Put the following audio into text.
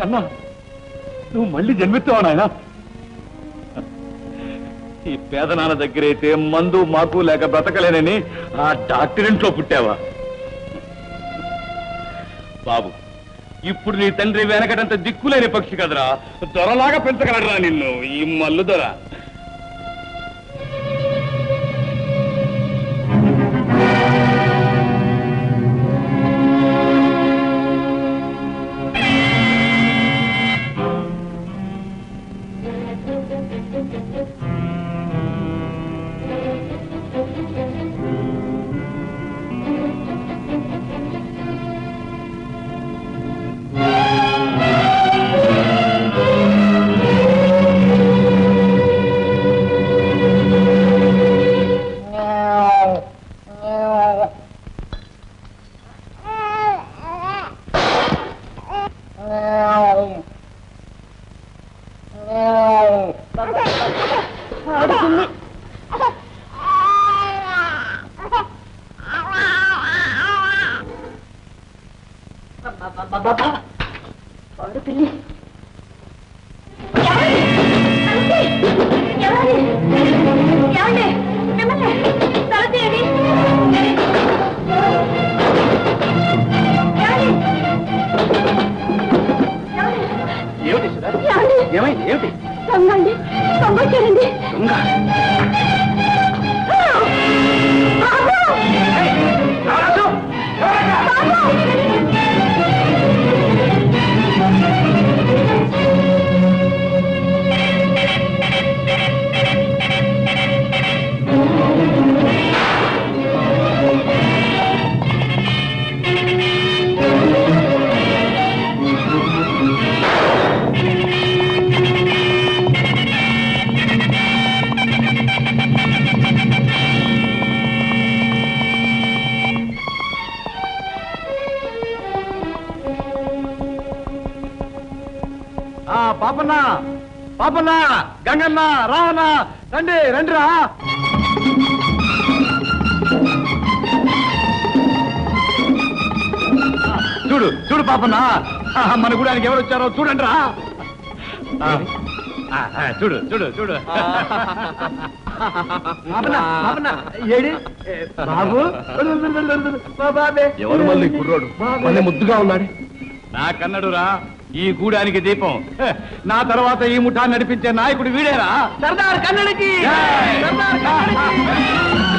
అన్నా నువ్వు మళ్ళీ జన్మెత్తావా నాయనా? ఈ పేదనాన్న దగ్గరైతే మందు మాకు లేక బ్రతకలేనని ఆ డాక్టర్ ఇంట్లో పుట్టావా? బాబు, ఇప్పుడు నీ తండ్రి వెనకటంత దిక్కులేని పక్షి కదరా, దొరలాగా పెంచగలరా నిన్ను ఈ మల్లు దొర. పాపన్నా, పాపన్నా, గంగన్న, రావణ, రండి రండిరా. చూడు చూడు పాపన్నా, మన గుడానికి ఎవరు వచ్చారో చూడండి రా. చూడు చూడు చూడు. బాబు ఎవరు మళ్ళీ కుర్రోడు మళ్ళీ ముద్దుగా ఉన్నాడు? నా కన్నడు రా, ఈ గూడానికి దీపం. నా తర్వాత ఈ ముఠా నడిపించే నాయకుడు వీడేరా. సర్దార్ కన్నడికి.